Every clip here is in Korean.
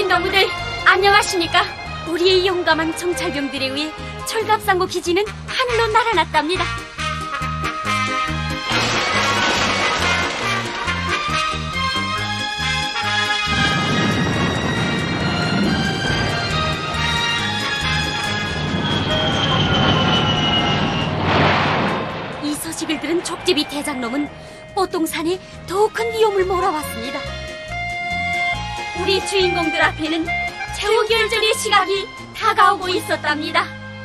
주인동무들 안녕하십니까? 우리의 용감한 정찰병들에 의해 철갑상고 기지는 하늘로 날아났답니다. 이 소식을 들은 족제비 대장놈은 뽀똥산에 더 큰 위험을 몰아왔습니다. 우리 주인공들 앞에는 최후결전의 시각이 다가오고 있었답니다.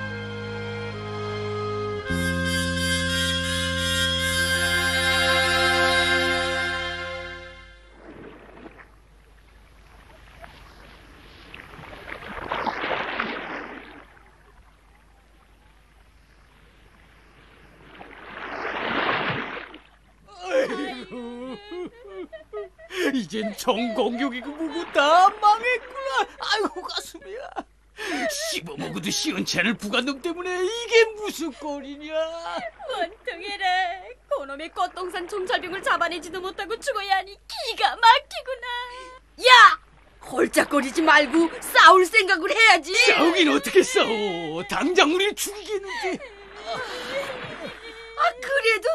이젠 정공격이고 뭐고 다 망했구나. 아이고 가슴이야. 씹어먹어도 시원치 않을 부관놈 때문에 이게 무슨 꼴이냐. 원통해라. 그놈의 꽃동산 정찰병을 잡아내지도 못하고 죽어야 하니 기가 막히구나. 야! 홀짝거리지 말고 싸울 생각을 해야지. 싸우긴 어떻게 싸워. 당장 우리를 죽이겠는데. 그래도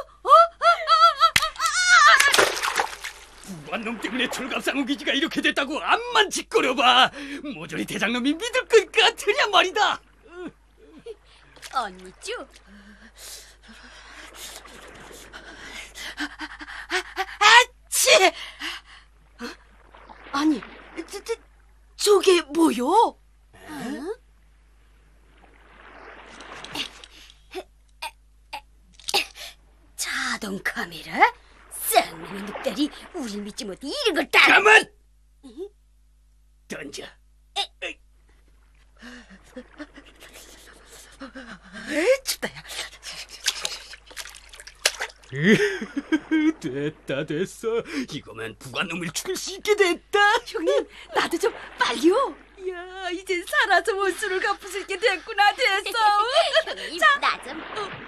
부관놈 때문에 철갑상어 기지가 이렇게 됐다고 암만 짓거려봐. 모조리 대장놈이 믿을 것 같으냐 말이다. 언니쭈. 아치! 아니, 저게 뭐요? 자동 카메라? 쌍놈의 늑대리 우릴 믿지 못해 이런 걸 따라. 가만! 던져. 춥다야. 됐어. 이거면 부관놈을 죽일 수 있게 됐다. 형님, 나도 좀 빨리요. 야, 이젠 살아서 원수를 갚을 수 있게 됐구나. 됐어. 형님, 자. 나 좀.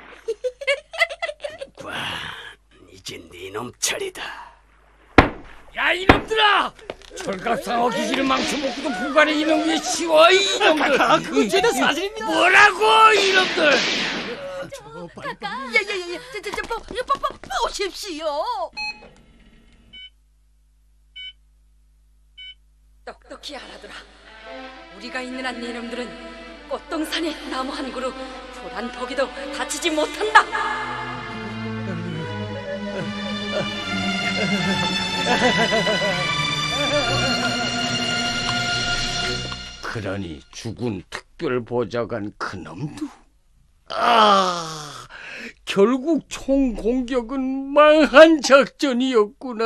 이제 네 놈 차례다. 야 이놈들아! 철갑상어 기지를 망쳐먹고도 부관의 이놈 위에 씌워 이놈들. 그건 죄는 사실입니다. 뭐라고 이놈들. 야야야야, 보십시오. 똑똑히 알아두라. 우리가 있는 한 이놈들은 꽃동산의 나무 한 그루 푸란 포기도 다치지 못한다. 그러니 죽은 특별보좌관 그놈도 결국 총공격은 망한 작전이었구나.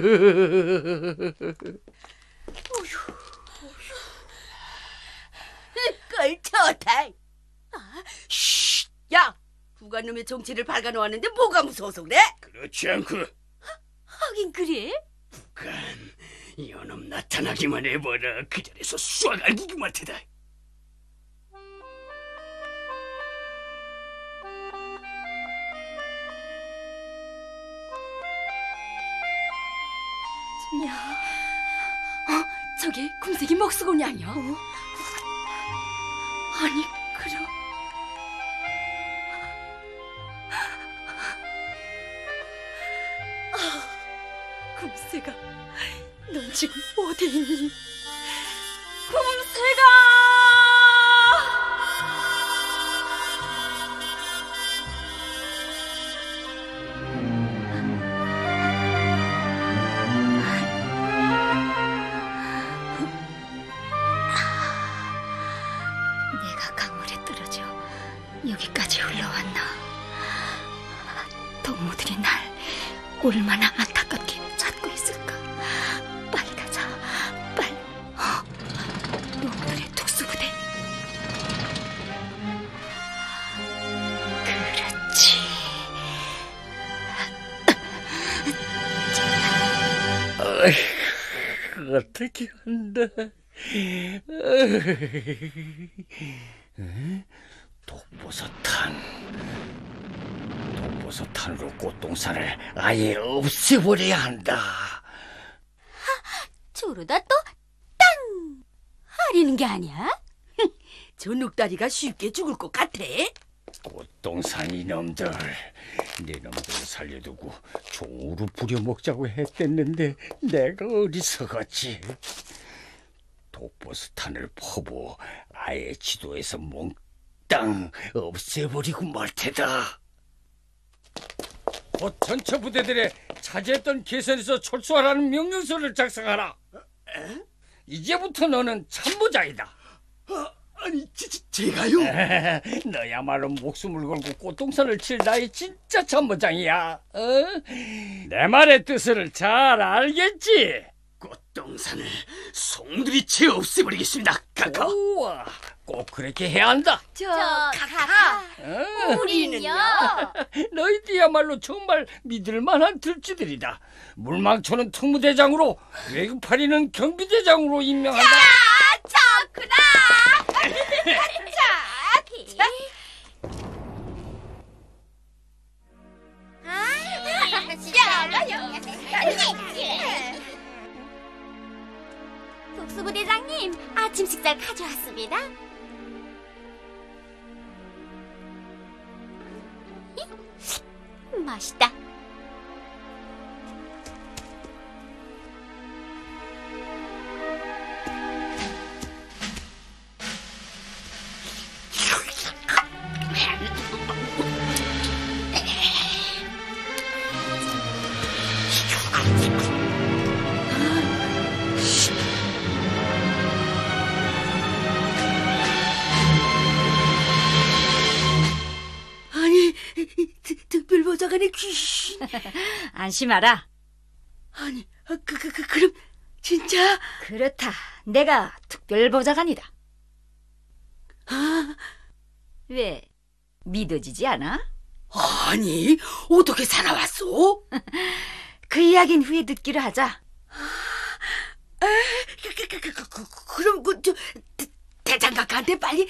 꿀좋다. 쉿! 야! 부관놈의 정체를 밝아놓았는데 뭐가 무서워서 그래? 그렇지 않고. 하긴 그래? 부관, 이놈 나타나기만 해봐라. 그 자리에서 쏴 갈기기만 해다. 야, 저게 금색이 먹수건이 아니야? 아니, 그럼 금세가, 넌 지금 어디 있니? 금세가! 내가 강물에 떨어져 여기까지 흘러왔나? 동무들이 날 얼마나 안타깝게 찾고 있을까? 빨리 가자, 빨리. 놈들의 특수부대. 그렇지. 어떻게 한다. 독버섯탄으로 꽃동산을 아예 없애버려야 한다. 저러다 또 땅! 때리는 게 아니야? 저 늑다리가 쉽게 죽을 것 같아? 꽃동산 이놈들, 네 놈들 살려두고 종으로 부려먹자고 했댔는데 내가 어리석었지. 독보스탄을 퍼부 아예 지도에서 몽땅 없애버리고 말 테다. 곧 전처 부대들의 차지했던 계선에서 철수하라는 명령서를 작성하라. 이제부터 너는 참모장이다. 아니, 제가요? 너야말로 목숨을 걸고 꽃동산을 칠 나의 진짜 참모장이야. 내 말의 뜻을 잘 알겠지? 꽃동산을 송두리 채 없애버리겠습니다, 카카. 우와, 꼭 그렇게 해야 한다. 저 카카, 우리는요? 너희들이야말로 정말 믿을만한 들쥐들이다. 물망초는 특무대장으로, 외국파리는 경비대장으로 임명한다. 좋구나. 독수부대장님, 아침 식사 가져왔습니다. 맛있다. 아니, 특별보좌관의 귀신. 안심하라. 아니, 그럼 진짜? 그렇다. 내가 특별보좌관이다. 아, 왜 믿어지지 않아? 아니, 어떻게 살아왔어? 그 이야기는 후에 듣기로 하자. 그럼 대장각한테 빨리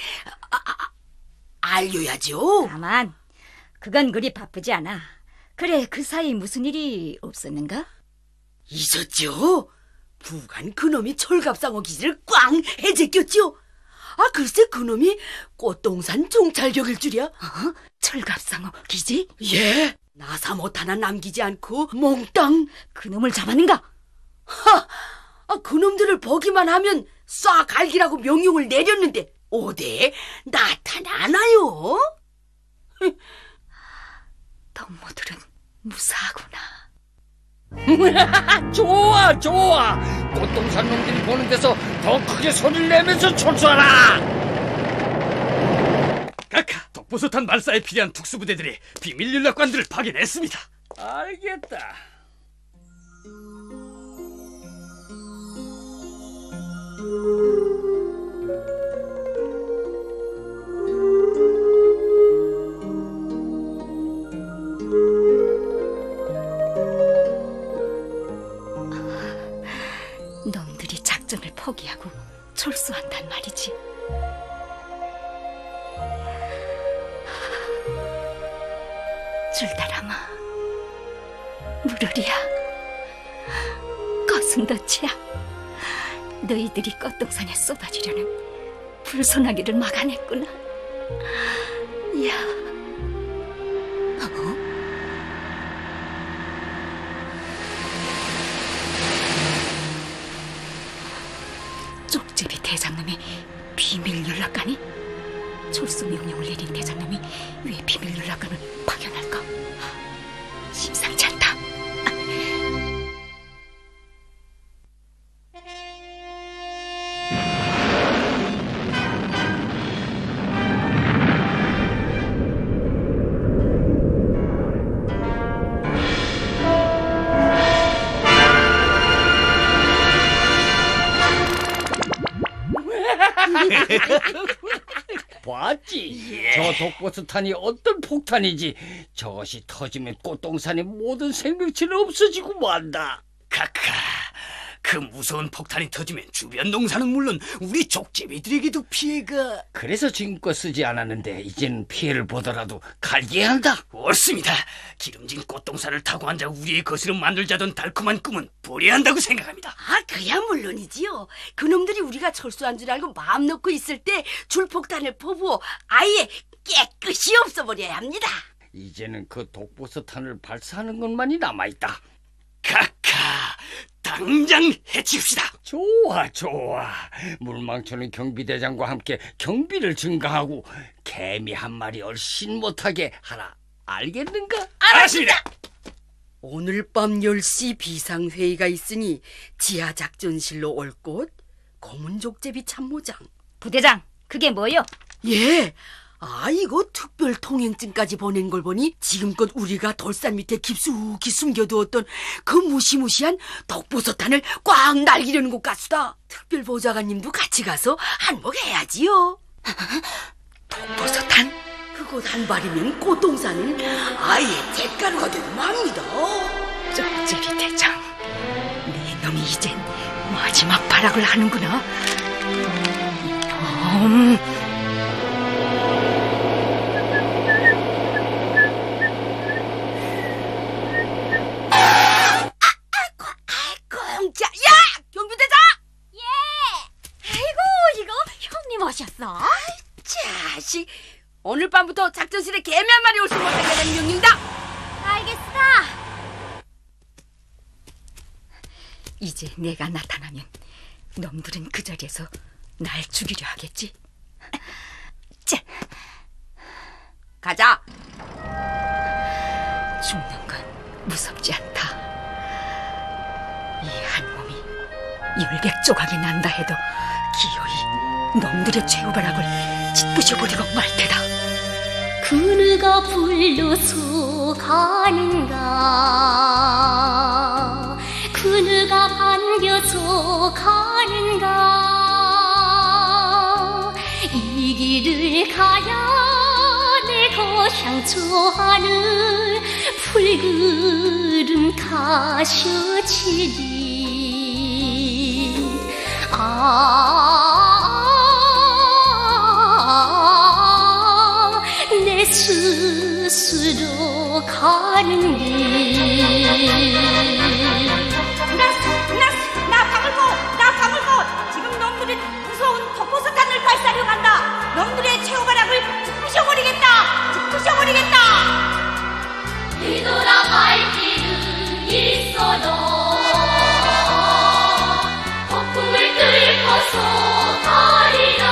알려야죠. 다만 그건 그리 바쁘지 않아. 그래, 그 사이 무슨 일이 없었는가? 있었죠. 부관 그놈이 철갑상어 기지를 꽝 해제꼈죠. 아, 글쎄 그놈이 꽃동산 종찰격일 줄이야. 철갑상어 기지? 예, 나사 못 하나 남기지 않고 몽땅. 그놈을 잡았는가? 그놈들을 보기만 하면 쏴 갈기라고 명령을 내렸는데 어디 나타나나요? 덤모들은 무사하구나. 좋아. 꽃동산 놈들이 보는 데서 더 크게 소리를 내면서 철수하라. 카카, 독보소탄 말사에 필요한 특수부대들이 비밀 연락관들을 파견했습니다. 알겠다. 놈들이 작전을 포기하고 철수한단 말이지. 줄다람아, 무르리야, 거승더치야, 너희들이 꽃동산에 쏟아지려는 불소나기를 막아냈구나. 야, 쪽제비 대장놈이 비밀 연락관이? 철수 명령을 내린 대장놈이 왜 비밀 연락관을 파견할까? 심상치 않다. 봤지? 저 독보스탄이 어떤 폭탄이지. 저것이 터지면 꽃동산의 모든 생명체는 없어지고 만다. 카카, 그 무서운 폭탄이 터지면 주변 농사는 물론 우리 족제비들에게도 피해가... 그래서 지금껏 쓰지 않았는데 이제는 피해를 보더라도 갈게 한다. 옳습니다. 기름진 꽃동산을 타고 앉아 우리의 것으로 만들자던 달콤한 꿈은 버려야 한다고 생각합니다. 그야 물론이지요. 그놈들이 우리가 철수한 줄 알고 마음 놓고 있을 때 줄폭탄을 퍼부어 아예 깨끗이 없애버려야 합니다. 이제는 그 독버섯탄을 발사하는 것만이 남아있다. 카카, 당장 해치웁시다. 좋아. 물망초는 경비대장과 함께 경비를 증강하고 개미 한 마리 얼씬 못하게 하라. 알겠는가? 알았습니다. 오늘 밤 10시 비상회의가 있으니 지하작전실로 올 곳 검은족제비 참모장. 부대장, 그게 뭐요? 예, 이거 특별 통행증까지 보낸 걸 보니 지금껏 우리가 돌산 밑에 깊숙이 숨겨두었던 그 무시무시한 독버섯탄을 꽉 날리려는 것 같수다. 특별 보좌관님도 같이 가서 한몫해야지요. 독버섯탄? 그곳 한 발이면 꽃동산은 아예 잿가루가 되고 맙니다. 쪽제비 대장, 네 놈이 이젠 마지막 발악을 하는구나. 공짜. 야! 경비대장! 예! 아이고, 이거 형님 오셨어? 자식, 오늘 밤부터 작전실에 개미 한 마리 올 수 못하게 되는 명령이다. 알겠어. 이제 내가 나타나면 놈들은 그 자리에서 날 죽이려 하겠지. 자, 가자. 죽는 건 무섭지 않다. 이 한 몸이 열백 조각이 난다 해도 기어이 놈들의 최후발악을 짓부셔버리고 말 테다. 그누가 불러서 가는가, 그누가 반겨서 가는가. 이 길을 가야 내 고향초하는 붉은 가셔지리. 내 스스로 가는 길. 나 가물고 지금 놈들은 무서운 독버섯탄을 발사하려 간다. 놈들의 최후발악을 부셔버리겠다. 뒤돌아갈 길은 있어도 폭풍을 뚫고서 가리라.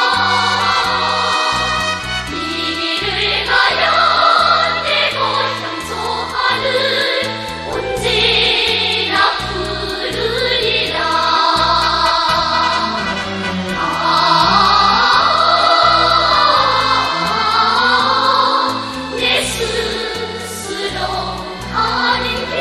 이 길을 가야 내 고향초하는 언제나 부르리라. 내 스스로 가는 길.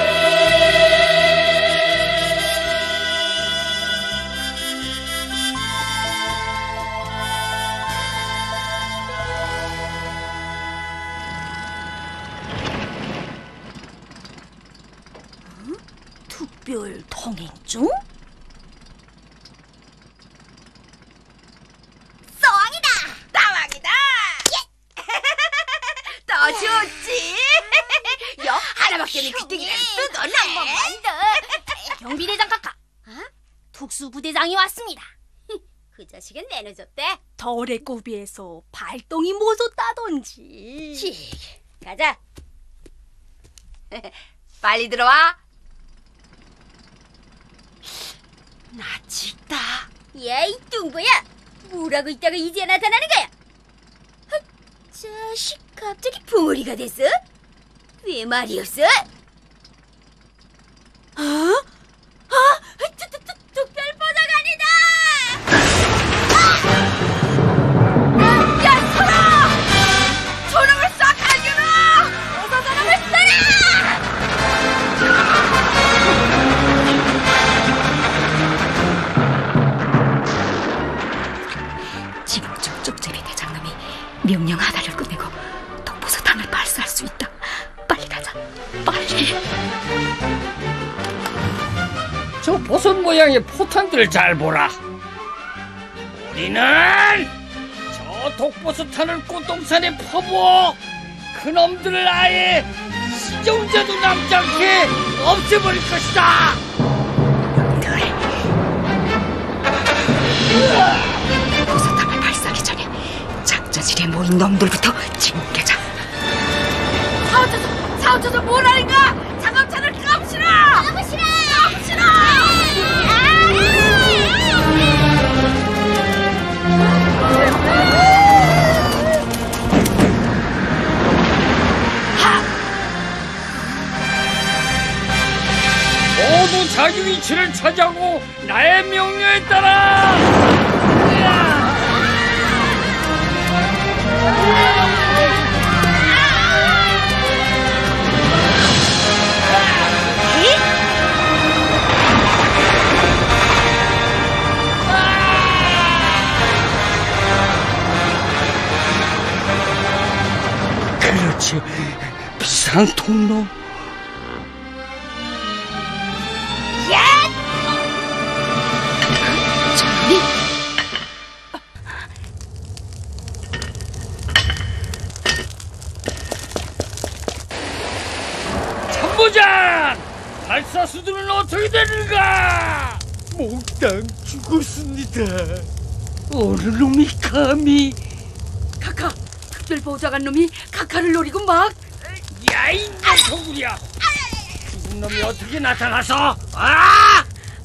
특별 통행증? 따왕이다. 예. 더 좋지. 여 하나밖에는 귀등이라는 쓰던 놈만. 경비대장 카카, 특수부대장이 왔습니다. 그 자식은 내놓으셨대. 덜의 고비에서 발동이 멎었다던지. 가자. 빨리 들어와. 낯이 있다. 야, 이 뚱보야, 뭐라고 있다가 이제 나타나는 거야? 헛, 자식, 갑자기 붕어리가 됐어? 왜 말이 없어? 특별보좌관이다! 야, 서라! 저놈을 싹 갈겨놔! 어서 저놈을 쏘라! 지금쯤 쪽제비 대장놈이 명령 하나를 끝내고 독버섯탄을 발사할 수 있다. 빨리 가자, 빨리. 덕보섯 모양의 포탄들을 잘 보라. 우리는 저 덕보섯하는 꽃동산에 퍼부어 그놈들을 아예 시정자도 남지 않게 없애버릴 것이다. 보석함을 발사하기 전에 작자질에 모인 놈들부터 징계자. 사오쳐서 뭐라니까? 작업차를 깜치라! 아버지라! 모두 자기 위치를 차지하고 나의 명령에 따라. 그렇지, 비상 통로. 참모장! 발사수들은 어떻게 되는가? 몽땅 죽었습니다. 어느 놈이 감히? 카카, 특별보좌관 놈이 카카를 노리고 막. 야이 녀석들이야! 죽은 놈이 어떻게 나타나서? 아!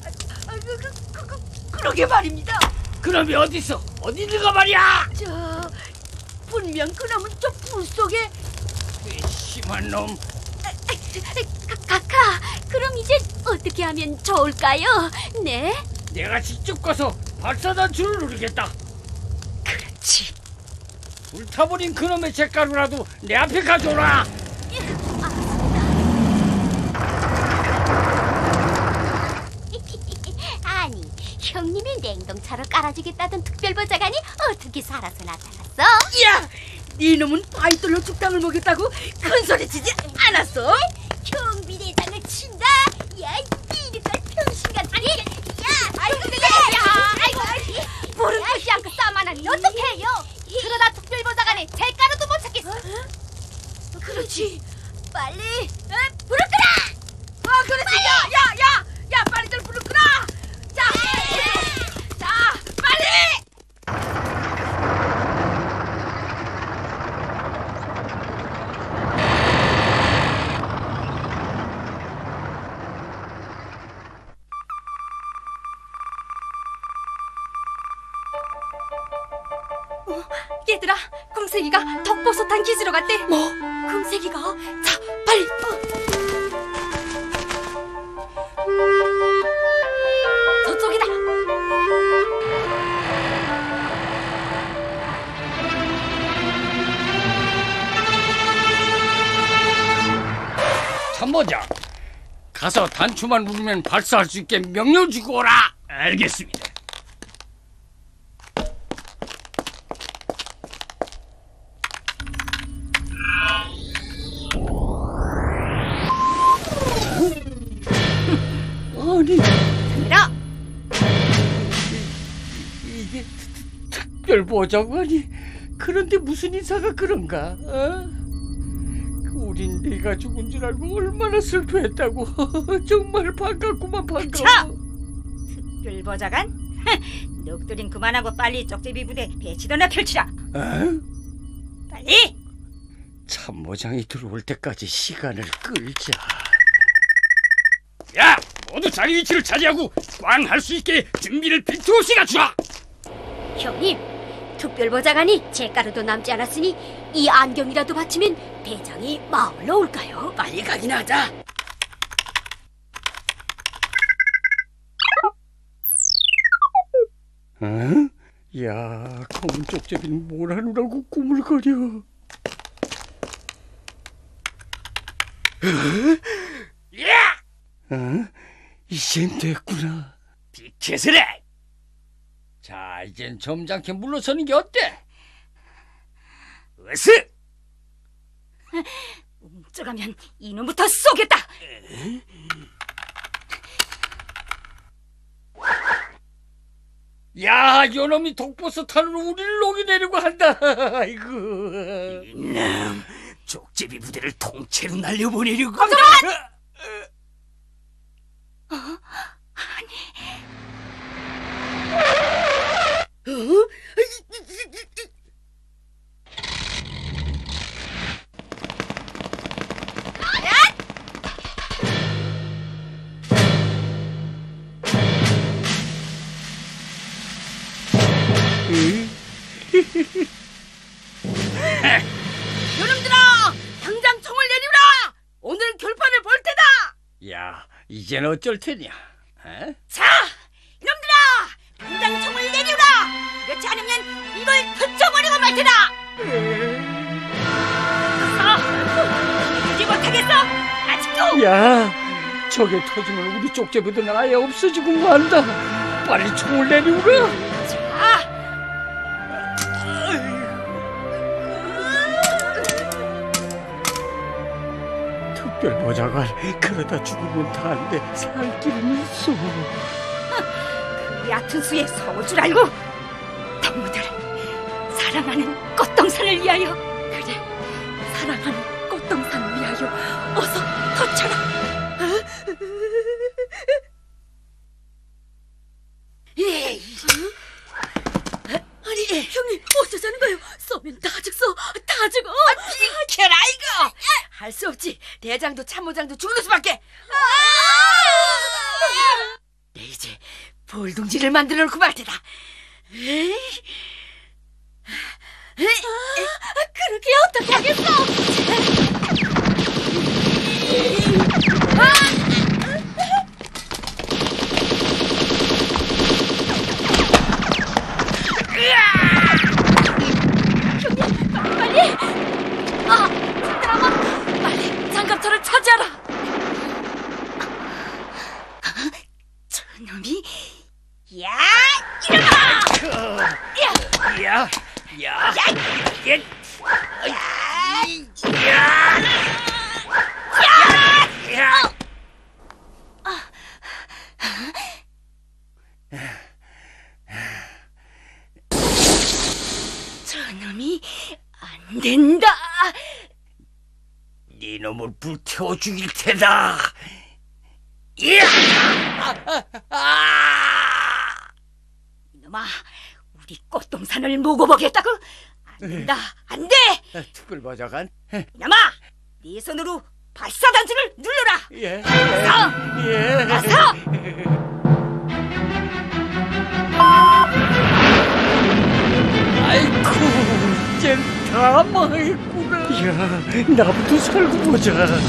그러게 말입니다. 그놈이 어딨어? 어디 있는가 말이야? 분명 그놈은 저 불 속에. 심한 놈. 카카, 그럼 이제 어떻게 하면 좋을까요? 네? 내가 직접 가서 발사단추를 누르겠다. 그렇지. 불타버린 그놈의 잿가루라도 내 앞에 가져오라. 아니, 형님이 냉동차로 깔아주겠다던 특별보좌관이 어떻게 살아서 나타났어? 야, 네 놈은 바위돌로 죽당을 먹였다고 큰 소리 치지 않았어? 경비대장을 친다? 야, 이리걸 병신 같으니! 야, 아이고, 모른 듯이 않고 싸움만 하니 어떡해요? 그러다 특별보좌관이 잿가루도 못 찾겠어. 그렇지. 빨리 불을 끄라! 그렇지. 야, 빨리들 불을 끄라. 자, 빨리. 얘들아, 궁색이가 덕보석탄 기지로 갔대. 뭐? 궁색이가? 자, 빨리. 저쪽이다. 참모장, 가서 단추만 누르면 발사할 수 있게 명령 주고 오라. 알겠습니다. 아니, 들어. 이게 특별보좌관이 그런데 무슨 인사가 그런가? 우린 네가 죽은 줄 알고 얼마나 슬퍼했다고. 정말 반갑구만, 반가워. 특별보좌관? 넋두린 그만하고 빨리 쪽제비 부대 배치도나 펼치라. 빨리. 참모장이 들어올 때까지 시간을 끌자. 야, 모두 자기 위치를 차지하고 꽝 할 수 있게 준비를 빈틈 없이 갖추라. 형님, 특별보좌관이 잿가루도 남지 않았으니 이 안경이라도 바치면 대장이 마을로 올까요? 빨리 가긴 하자. 응? 야, 검은 쪽제비는 뭘 하느라고 꾸물거려. 야! 응? 이젠 됐구나. 비켜서래. 자, 이젠 점잖게 물러서는 게 어때? 어서. 움쩍하면 이놈부터 쏘겠다. 야, 요놈이 독보스탄으로 우리를 녹여내려고 한다. 아이고. 이놈, 족제비 부대를 통째로 날려보내려고. 요놈들아, 당장 총을 내리라. 오늘 결판을 볼 테다. 야, 이젠 어쩔 테냐? 에? 자, 이놈들아, 당장 총을 내리라. 그렇지 않으면 이걸 흩어버리고 말 테다. 하지 못하겠어? 아직도? 야, 저게 터지면 우리 쪽제부들은 아예 없어지고 만다. 빨리 총을 내리우라. 자, 특별보좌관, 그러다 죽으면 다한데 살 길은 있어. 얕은 수에 서울 줄 알고 동무들 사랑하는 꽃동산을 위하여, 그래, 사랑하는 꽃동산을 위하여 어서 터쳐라. 아니, 형님 어쩌자는 거요? 쏘면 다 죽어. 비켜라 이거. 할 수 없지. 대장도 참모장도 죽는 수밖에. 내 이제 볼둥지를 만들어 놓고 말 테다. 그렇게 어떻게 하겠어? 빨리! 드라마, 빨리 장갑차를 차지하라. 저놈이, 야, 이놈아! 저놈이 안 된다. 네 놈을 불태워 죽일 테다. 이놈아, 우리 꽃동산을 먹어보겠다고? 안 된다, 안 돼. 특별보좌관. 이놈아, 네 손으로 발사단추를 눌러라. 예. 어서! 아이고, 이젠 다 망했구나. 야, 나부터 살고 보자.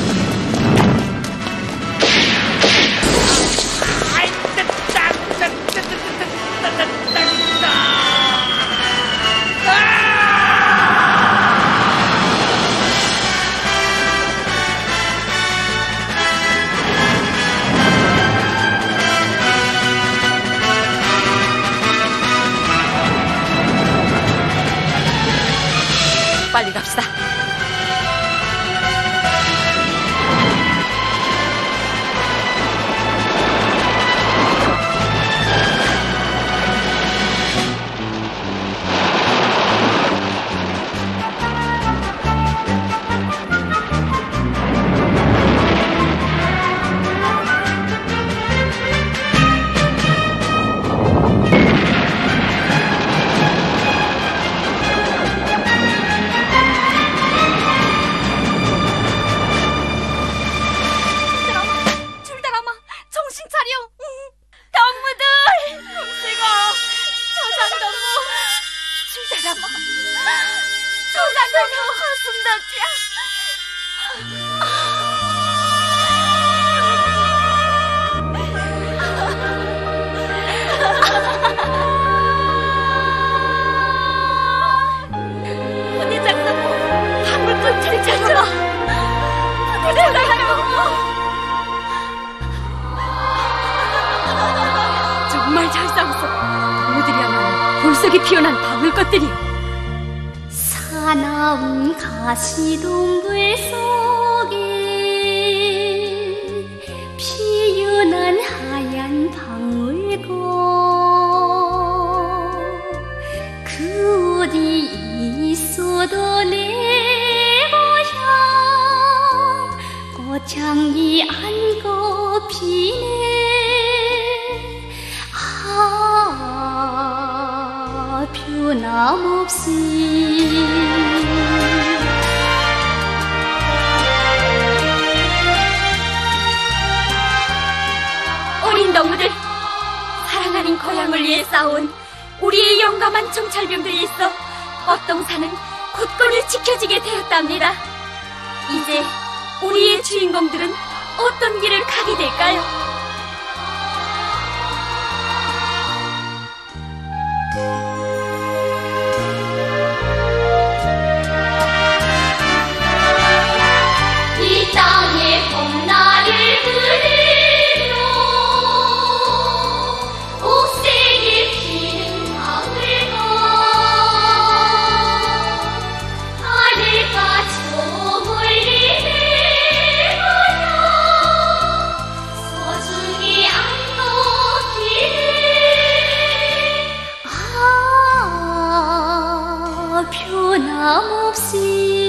빨리 갑시다. 정말 잘 싸웠어. 동무들이야말로 볼속이 피어난 방울 것들이요. 사나운 가시동굴 속에 피어난 하얀 방울꽃, 변함없이 어린 동무들, 사랑하는 고향을 위해 싸운 우리의 용감한 정찰병들이 있어 꽃동산은 굳건히 지켜지게 되었답니다. 이제 우리의 주인공들은 어떤 길을 가게 될까요? 이 땅의 봄날을 그리며 옥색이 피는 가을과 하늘과 저 멀리 내가며 소중히 안놓기를 변함없이